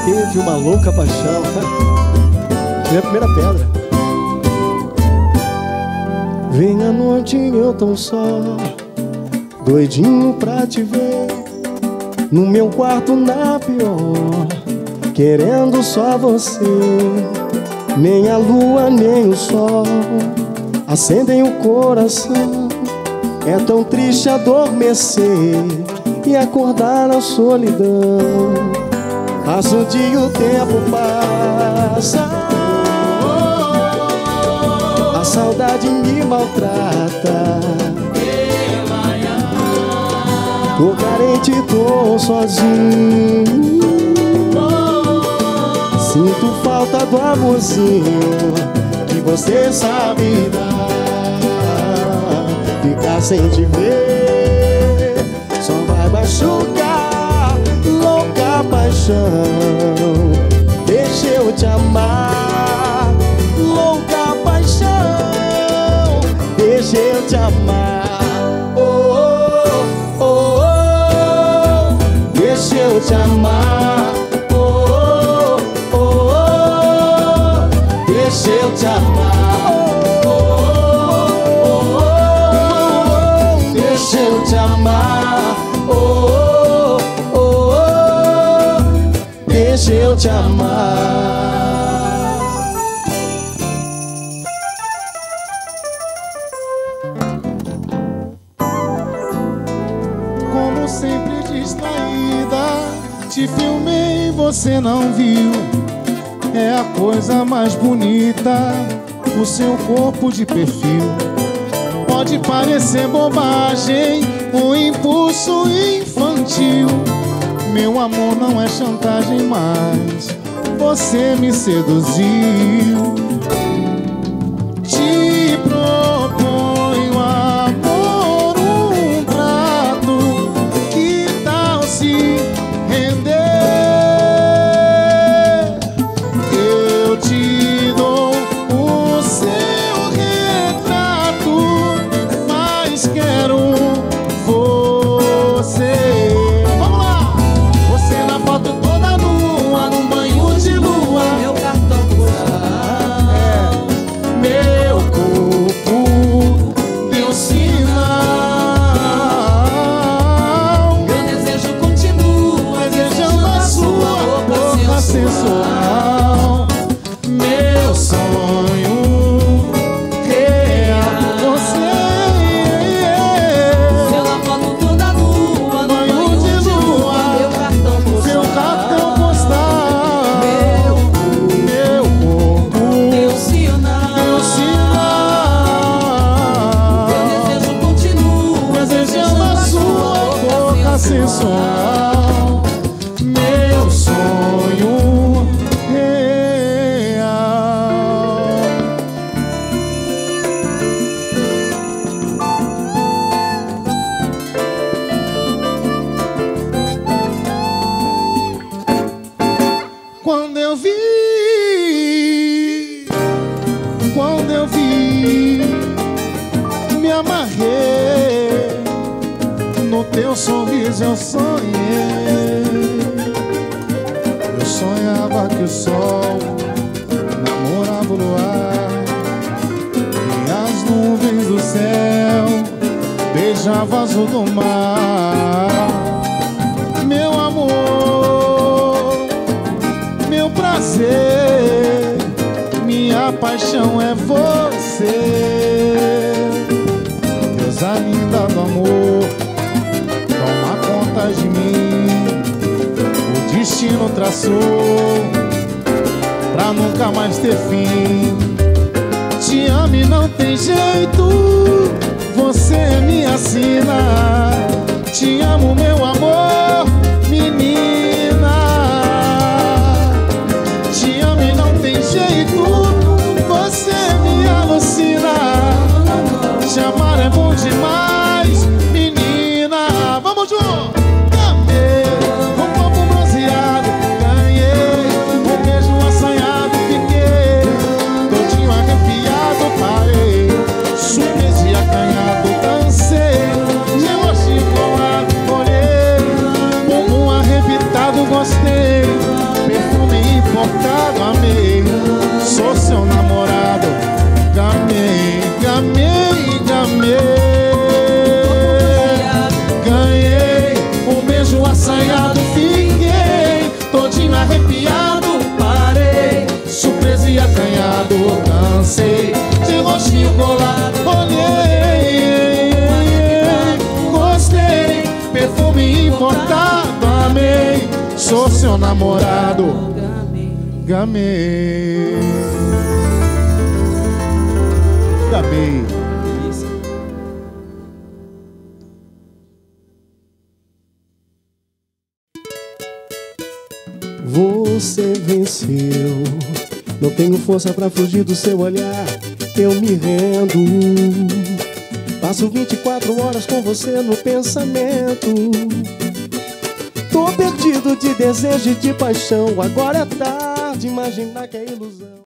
teve uma louca paixão. Foi a primeira pedra. Vem à noite eu tão só, doidinho pra te ver, no meu quarto na pior, querendo só você. Nem a lua nem o sol acendem o coração. É tão triste adormecer e acordar na solidão. Passa o dia e o tempo passa, a saudade me maltrata. Tô carente, tô sozinho, sinto falta do amorzinho que você sabe dar. Ficar sem te ver só vai machucar, louca paixão. Deixa eu te amar, louca paixão. Deixa eu te amar, oh, oh, oh, oh. Deixa eu te amar, oh, oh, oh, oh. Deixa eu te amar, oh, oh, oh, oh. Deixa eu te amar, oh, oh, oh, oh. Deixa eu te amar. Como sempre distraída, te filmei e você não viu. É a coisa mais bonita, o seu corpo de perfil. Pode parecer bobagem, um impulso infantil. Meu amor não é chantagem, mas você me seduziu. Te proponho, amor, um trato. Que tal se render? Eu te dou o seu retrato, mas quero você. Vamos lá! Você na foto toda nua, num banho de lua. Meu cartão postal, Meu corpo deu sinal. meu desejo continua, Desejando a sua boca sensual. Meu sonho real, você. Pela foto toda nua, no Banho de lua, meu cartão Seu postal, cartão postal. Meu corpo meu sinal, deu sinal. meu desejo continua, Desejando a sua boca sensual. Meu sonho real. Quando eu vi, me amarrei. No teu sorriso eu sonhei. Eu sonhava que o sol namorava o luar e as nuvens do céu beijavam o azul do mar. Meu amor, meu prazer, minha paixão é você. Deusa linda do amor, toma conta de mim. O destino traçou pra nunca mais ter fim. Te amo e não tem jeito, você me assina. Te amo, meu amor, menina. Te amo e não tem jeito, você me alucina. Te amar é bom demais, menina. Vamos junto! Ganhei um copo bronzeado, ganhei um beijo assanhado, fiquei todinho arrepiado, parei, surpresa e acanhado. sou seu namorado. Gamei. Gamei. Você venceu, não tenho força pra fugir do seu olhar. Eu me rendo, passo 24 horas com você no pensamento. Tô perdido de desejo e de paixão. Agora é tarde, imaginar que é ilusão.